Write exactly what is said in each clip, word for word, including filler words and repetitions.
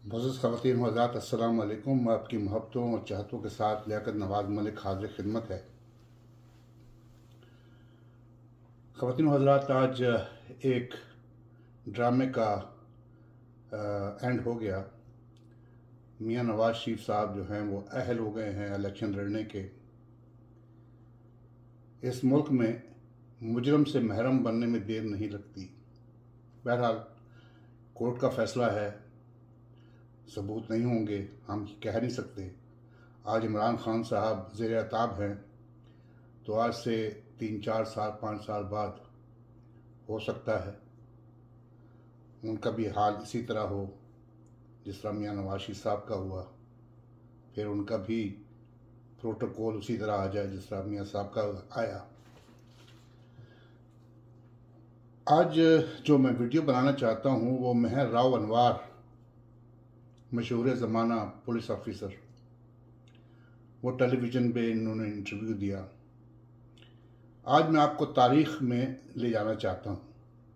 मोअज़्ज़ज़ ख़वातीन व हज़रात, अस्सलामु अलैकुम। मैं आपकी मोहब्बतों और चाहतों के साथ लियाकत नवाज़ मलिक हाज़िर खिदमत है। ख़वातीन व हज़रात, आज एक ड्रामे का एंड हो गया। मियाँ नवाज़ शरीफ साहब जो हैं वो अहल हो गए हैं इलेक्शन लड़ने के। इस मुल्क में मुजरम से महरम बनने में देर नहीं लगती। बहरहाल कोर्ट का फ़ैसला है, सबूत नहीं होंगे, हम कह नहीं सकते। आज इमरान खान साहब ज़ेर अताब हैं, तो आज से तीन चार साल पाँच साल बाद हो सकता है उनका भी हाल इसी तरह हो जिस तरह मियाँ नवाज़ शरीफ साहब का हुआ, फिर उनका भी प्रोटोकॉल उसी तरह आ जाए जिस तरह मियाँ साहब का आया। आज जो मैं वीडियो बनाना चाहता हूँ वो मेहर राव अनवार, मशहूर ज़माना पुलिस ऑफिसर, वो टेलीविज़न पे इन्होंने इंटरव्यू दिया। आज मैं आपको तारीख़ में ले जाना चाहता हूँ।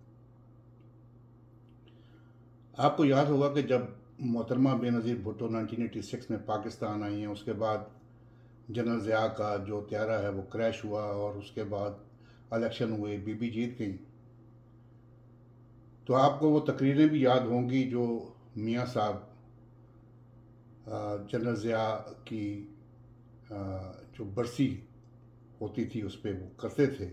आपको याद होगा कि जब मोहतरमा Benazir Bhutto nineteen eighty six में पाकिस्तान आई हैं, उसके बाद जनरल ज़िया का जो त्यारा है वो क्रैश हुआ और उसके बाद इलेक्शन हुए, बीबी जीत गई। तो आपको वो तकरीरें भी याद होंगी जो मियाँ साहब जनरल ज़िया की जो बरसी होती थी उस पर वो करते थे,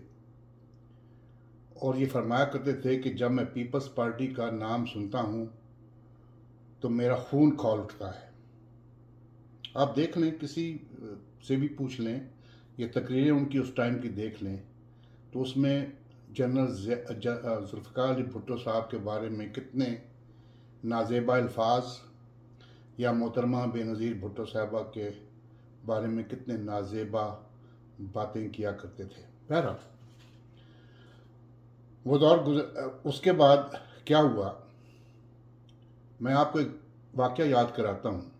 और ये फरमाया करते थे कि जब मैं पीपल्स पार्टी का नाम सुनता हूँ तो मेरा खून खौल उठता है। आप देख लें, किसी से भी पूछ लें, ये तकरीरें उनकी उस टाइम की देख लें, तो उसमें जनरल जुल्फ़िकार अली भुट्टो साहब के बारे में कितने नाजेबा अल्फाज, या मोहतरमा बेनज़ीर भुट्टो साहबा के बारे में कितने नाजेबा बातें किया करते थे। बहरहाल वो दौर गुजर, उसके बाद क्या हुआ, मैं आपको एक वाक़या याद कराता हूँ।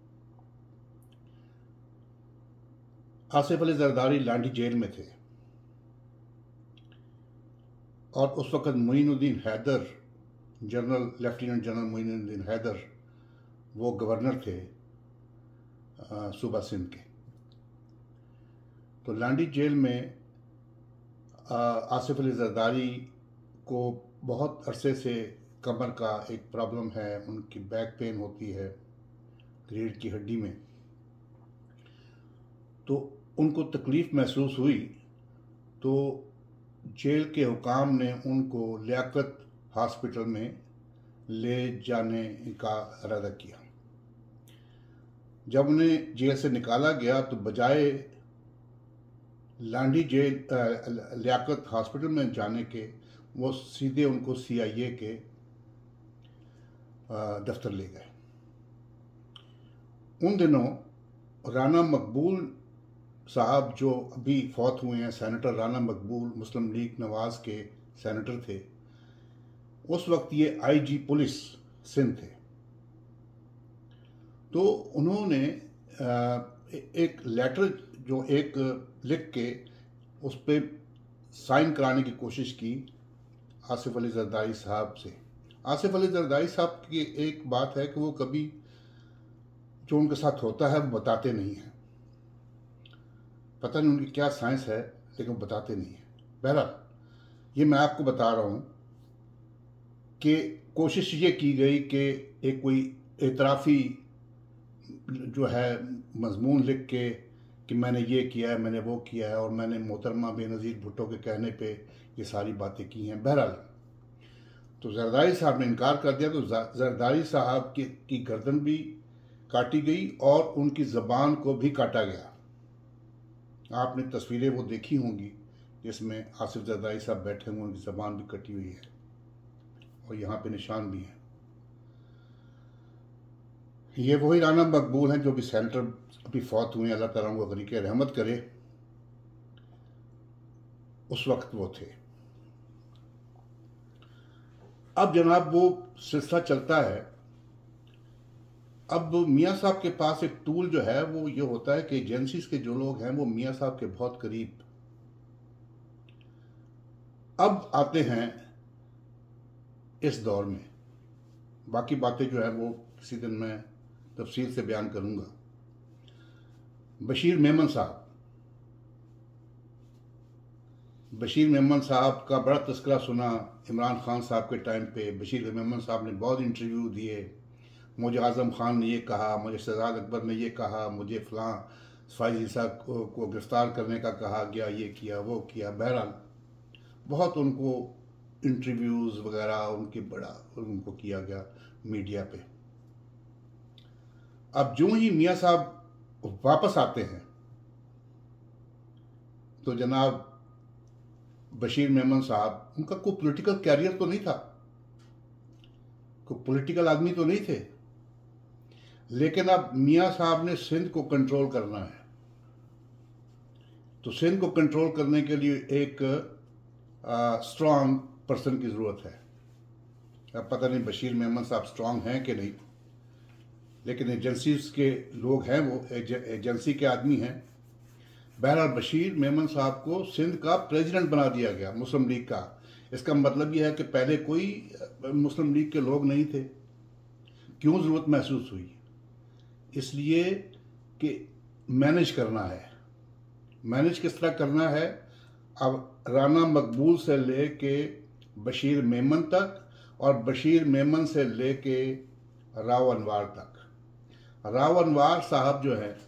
आसिफ अली ज़रदारी लांडी जेल में थे और उस वक़्त Moinuddin Haider, general lieutenant general Moinuddin Haider, वो गवर्नर थे सूबा सिंध के। तो लांडी जेल में आसिफ अली ज़रदारी को बहुत अरसे से कमर का एक प्रॉब्लम है, उनकी बैक पेन होती है रीढ़ की हड्डी में। तो उनको तकलीफ़ महसूस हुई तो जेल के हुकाम ने उनको लियाकत हॉस्पिटल में ले जाने का इरादा किया। जब उन्हें जेल से निकाला गया तो बजाय लांडी जेल लियाकत हॉस्पिटल में जाने के, वो सीधे उनको सी आई ए के दफ्तर ले गए। उन दिनों राना मकबूल साहब, जो अभी फौत हुए हैं, सेनेटर राना मकबूल, मुस्लिम लीग नवाज़ के सेनेटर थे, उस वक्त ये आई जी पुलिस सिंध थे। तो उन्होंने एक लेटर जो एक लिख के उस पर साइन कराने की कोशिश की आसिफ अली ज़रदारी साहब से। आसिफ अली ज़रदारी साहब की एक बात है कि वो कभी जो उनके साथ होता है वो बताते नहीं हैं। पता नहीं उनकी क्या साइंस है, लेकिन वो बताते नहीं हैं। बहरहाल ये मैं आपको बता रहा हूँ कि कोशिश ये की गई कि एक कोई एतराफ़ी जो है मजमून लिख के कि मैंने ये किया है, मैंने वो किया है, और मैंने मोहतरमा बेनज़ीर भुट्टो के कहने पे ये सारी बातें की हैं। बहरहाल तो ज़रदारी साहब ने इनकार कर दिया। तो ज़रदारी साहब की, की गर्दन भी काटी गई और उनकी ज़बान को भी काटा गया। आपने तस्वीरें वो देखी होंगी जिसमें आसिफ ज़रदारी साहब बैठे हुए, उनकी ज़बान भी कटी हुई है और यहाँ पे निशान भी हैं। ये वही राना मकबूल हैं जो भी सेनेटर अभी फौत हुए हैं, अल्लाह ताला उनको गरीक़ रहमत करे, उस वक्त वो थे। अब जनाब वो सिलसिला चलता है। अब मियाँ साहब के पास एक टूल जो है वो ये होता है कि एजेंसीज के जो लोग हैं वो मियाँ साहब के बहुत करीब। अब आते हैं इस दौर में बाकी बातें जो है वो किसी दिन मैं तफसील से बयान करूँगा। बशीर मेमन साहब बशीर मेमन साहब का बड़ा तस्करा सुना इमरान खान साहब के टाइम पे। बशीर मेमन साहब ने बहुत इंटरव्यू दिए, मुझे आज़म खान ने ये कहा, मुझे शहजाद अकबर ने ये कहा, मुझे फ़लाँ फाइज ईसा को, को गिरफ़्तार करने का कहा गया, ये किया वो किया। बहरहाल बहुत उनको इंटरव्यूज़ वगैरह उनके बड़ा उनको किया गया मीडिया पे। अब जो ही मियाँ साहब वापस आते हैं तो जनाब बशीर मेमन साहब, उनका कोई पॉलिटिकल कैरियर तो नहीं था, कोई पॉलिटिकल आदमी तो नहीं थे, लेकिन अब मियाँ साहब ने सिंध को कंट्रोल करना है। तो सिंध को कंट्रोल करने के लिए एक स्ट्रांग पर्सन की ज़रूरत है। अब पता नहीं बशीर मेमन साहब स्ट्रांग हैं कि नहीं, लेकिन एजेंसीज के लोग हैं, वो एजेंसी के आदमी हैं। बहरहाल बशीर मेमन साहब को सिंध का प्रेसिडेंट बना दिया गया मुस्लिम लीग का। इसका मतलब यह है कि पहले कोई मुस्लिम लीग के लोग नहीं थे। क्यों ज़रूरत महसूस हुई? इसलिए कि मैनेज करना है। मैनेज किस तरह करना है? अब राना मकबूल से ले के बशीर मेमन तक और बशीर मेमन से ले के राव अनवार तक। राव अनवार साहब जो है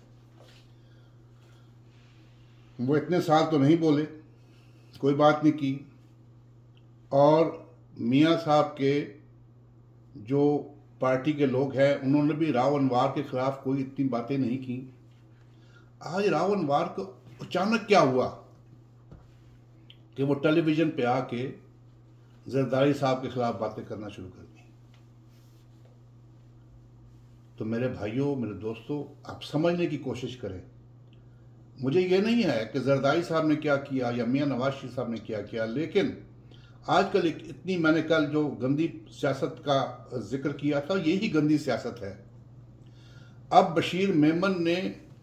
वो इतने साल तो नहीं बोले, कोई बात नहीं की, और मियाँ साहब के जो पार्टी के लोग हैं उन्होंने भी राव अनवार के खिलाफ कोई इतनी बातें नहीं की। आज राव अनवार को अचानक क्या हुआ कि वो टेलीविज़न पे आके जरदारी साहब के खिलाफ बातें करना शुरू कर दी। तो मेरे भाइयों, मेरे दोस्तों, आप समझने की कोशिश करें। मुझे ये नहीं है कि जरदारी साहब ने क्या किया या मियाँ नवाज शरीफ साहब ने क्या किया, लेकिन आजकल इतनी, मैंने कल जो गंदी सियासत का जिक्र किया था, यही गंदी सियासत है। अब बशीर मेमन ने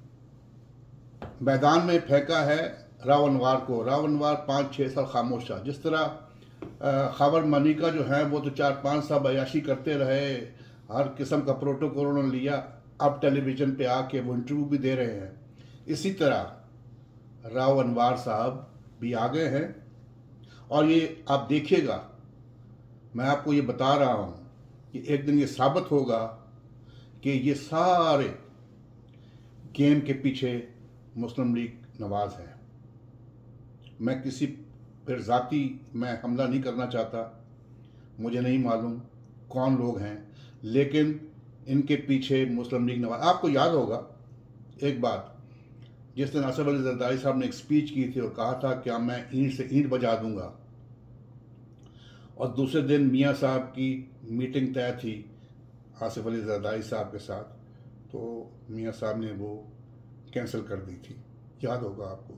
मैदान में फेंका है राव अनवार को। राव अनवार पाँच छः साल खामोश था। जिस तरह खबर मलिका जो है वो तो चार पाँच साल अयाशी करते रहे, हर किस्म का प्रोटोकॉल उन्होंने लिया, अब टेलीविज़न पे आके वो इंटरव्यू भी दे रहे हैं। इसी तरह राव अनवार साहब भी आ गए हैं, और ये आप देखिएगा, मैं आपको ये बता रहा हूँ कि एक दिन ये साबित होगा कि ये सारे गेम के पीछे मुस्लिम लीग नवाज है। मैं किसी फिर ज़ाती मैं हमला नहीं करना चाहता, मुझे नहीं मालूम कौन लोग हैं, लेकिन इनके पीछे मुस्लिम लीग नवाज। आपको याद होगा एक बात, जिस दिन आसिफ अली जरदारी साहब ने एक स्पीच की थी और कहा था कि मैं ईंट से ईंट बजा दूंगा, और दूसरे दिन मियाँ साहब की मीटिंग तय थी आसिफ अली जरदारी साहब के साथ, तो मियाँ साहब ने वो कैंसिल कर दी थी। याद होगा आपको।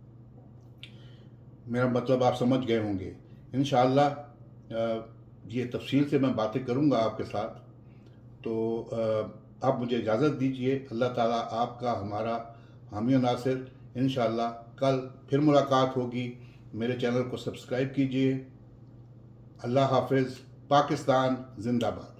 मेरा मतलब आप समझ गए होंगे। इंशाअल्लाह ये तफसील से मैं बातें करूँगा आपके साथ। तो आप मुझे इजाज़त दीजिए। अल्लाह ताला आपका हमारा हामी और नासिर। इंशाअल्लाह कल फिर मुलाकात होगी। मेरे चैनल को सब्सक्राइब कीजिए। अल्लाह हाफिज़। पाकिस्तान जिंदाबाद।